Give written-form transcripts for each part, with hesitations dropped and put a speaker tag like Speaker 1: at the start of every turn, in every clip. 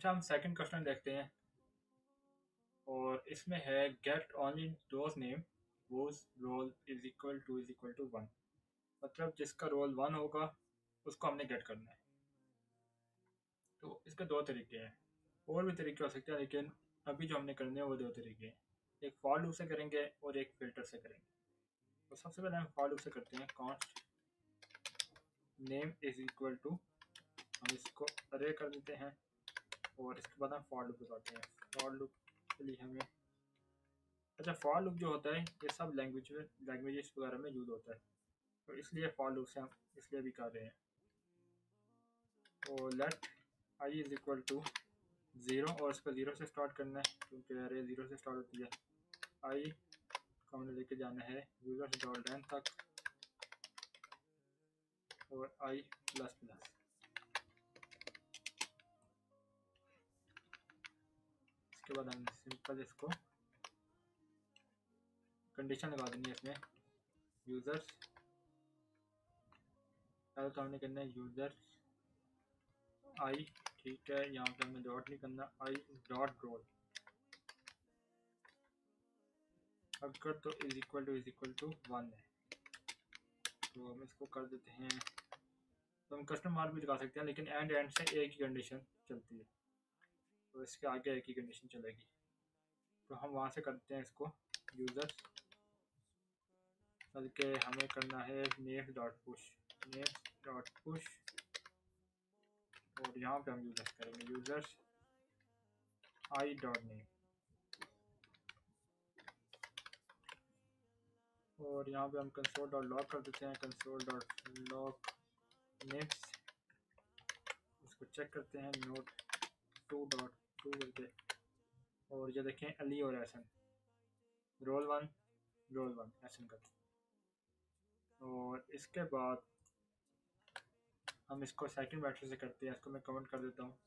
Speaker 1: अच्छा, हम second question देखते हैं और इसमें है get only those name whose role is equal to 1। मतलब जिसका रोल 1 होगा उसको हमने गेट करना है। तो इसके दो तरीके हैं, और भी तरीके हो सकते हैं, लेकिन अभी जो हमने करने हैं वो दो तरीके हैं। एक फॉर लूप से करेंगे और एक फिल्टर से करेंगे। तो सबसे पहले हम फॉर लूप से करते हैं। Const name is equal to, हम इसको अरे कर देते हैं और इसके बाद हम फॉर लूप लगाते हैं। फॉर लूप के लिए हमें, अच्छा, फॉर लूप जो होता है ये सब लैंग्वेजेस वगैरह में यूज़ होता है, तो इसलिए फॉर लूप से हम इसलिए भी कर रहे हैं। और let i is equal to 0, और इसको 0 से स्टार्ट करना है क्योंकि अरे 0 से स्टार्ट होती है। आई को हमने लेके जाना है यूजर डॉट लेंथ तक, और आई प्लस प्लस। इसके बाद हम सिंपल इसको कंडीशन लगा देंगे इसमें। यूज़र्स, पहले तो हमने करना है यूज़र आई, ठीक है, यहाँ पे हमें डॉट नहीं करना, आई डॉट रोल अगर तो इज इक्वल टू 1 है, तो हम इसको कर देते हैं। तो हम कस्टम मार्क भी लगा सकते हैं, लेकिन एंड से एक ही कंडीशन चलती है, तो इसके आगे एक ही कंडीशन चलेगी। तो हम वहाँ से करते हैं इसको यूज़र, बल्कि हमें करना है नेम डॉट पुश, और यहाँ पे हम यूज़र्स करेंगे यूज़र्स आई डॉट नेम, और यहाँ पे हम कंसोल डॉट लॉग कर देते हैं। कंसोल डॉट लॉग नेम्स, इसको चेक करते हैं नोट 2.2 करके, और ये देखें अली और एहसन, रोल वन एहसन करते हैं। और इसके बाद हम इसको सेकंड मेथड से करते हैं। इसको मैं कमेंट कर देता हूँ,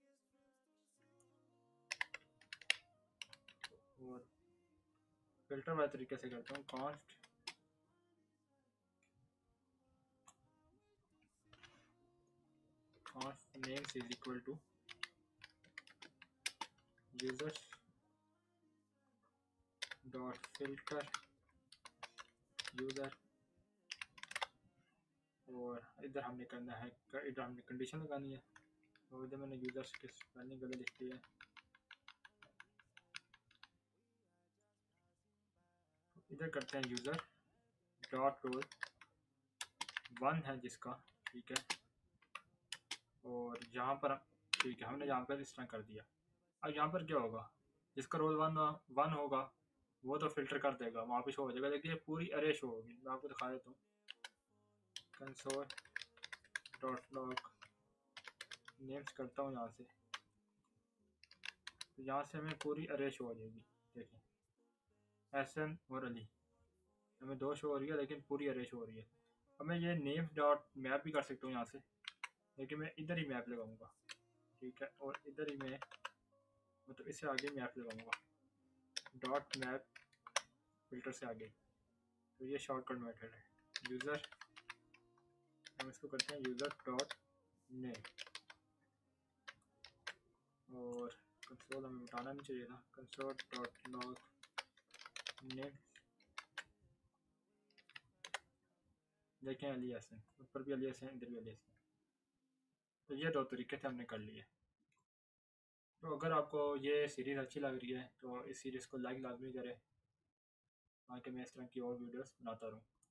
Speaker 1: और फिल्टर वाले तरीके से करता हूँ। Const names is equal to users dot filter user, और इधर हमने करना है, इधर हमने कंडीशन लगानी है। और इधर मैंने यूज़र्स की स्पेलिंग गलत लिख दी है। इधर करते हैं यूज़र डॉट रोल 1 है जिसका, ठीक है, और यहाँ पर ठीक है, हमने यहाँ पर इस तरह कर दिया। अब यहाँ पर क्या होगा, जिसका रोल 1 होगा वो तो फिल्टर कर देगा, वहाँ पे शो हो जाएगा, लेकिन ये पूरी अरे शो होगी। मैं आपको दिखा देता हूँ। कंसोल डॉट लॉग नेम्स करता हूँ यहाँ से, तो यहाँ से हमें पूरी अरे शो हो जाएगी। देखें, एहसन और अली, हमें दो शो हो रही है लेकिन पूरी अरे शो हो रही है। अब मैं ये नेम डॉट मैप भी कर सकता हूँ यहाँ से, लेकिन मैं इधर ही मैप लगाऊंगा, ठीक है, और इधर ही मैं मतलब इससे आगे मैप लगाऊंगा डॉट मैप फिल्टर से आगे। तो ये शॉर्टकट मेथड है। यूज़र, हम इसको करते हैं यूज़र डॉट नेम, और कंसोल हमें मिटाना नहीं चाहिए था। कंसोल डॉट लॉग नेम, देखें अली हसन, ऊपर भी अली हसन, इधर भी अली हसन। तो ये दो तरीके से हमने कर लिए। तो अगर आपको ये सीरीज़ अच्छी लग रही है तो इस सीरीज़ को लाइक लाजमी करें, ताकि मैं इस तरह की और वीडियोस बनाता रहूँ।